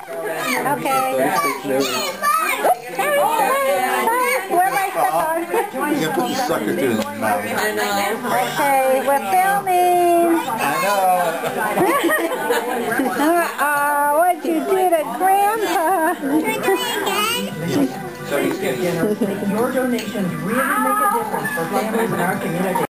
Okay. Where am I stuck on? You have to suck it to his mouth. Okay, we're filming. I know. What'd you do to Grandpa? Your donations really make a difference for families in our community.